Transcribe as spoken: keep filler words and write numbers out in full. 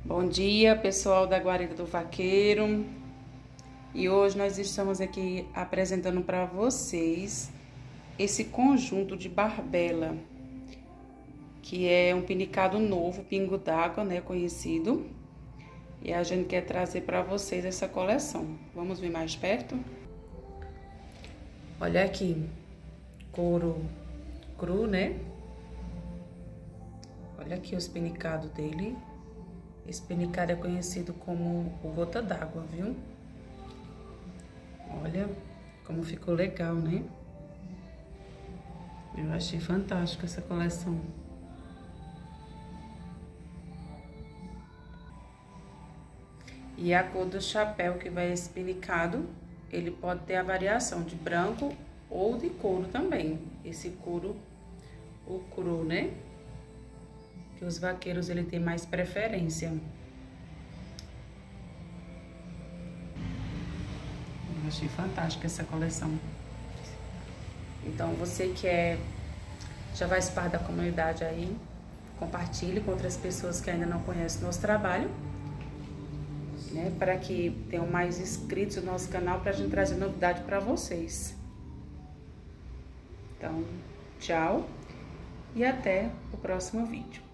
Bom dia, pessoal da Guarida do Vaqueiro. E hoje nós estamos aqui apresentando para vocês esse conjunto de barbela, que é um pinicado novo, pingo d'água, né, conhecido. E a gente quer trazer para vocês essa coleção. Vamos ver mais perto? Olha aqui, couro cru, né? Olha aqui os pinicados dele. Esse pinicado é conhecido como o gota d'água, viu? Olha como ficou legal, né? Eu achei fantástico essa coleção. E a cor do chapéu que vai esse pinicado, ele pode ter a variação de branco ou de couro também. Esse couro, o cru, né? Que os vaqueiros, ele tem mais preferência. Eu achei fantástica essa coleção. Então, você que é, já faz parte da comunidade aí, compartilhe com outras pessoas que ainda não conhecem o nosso trabalho, né? Para que tenham mais inscritos no nosso canal, para a gente trazer novidade para vocês. Então, tchau e até o próximo vídeo.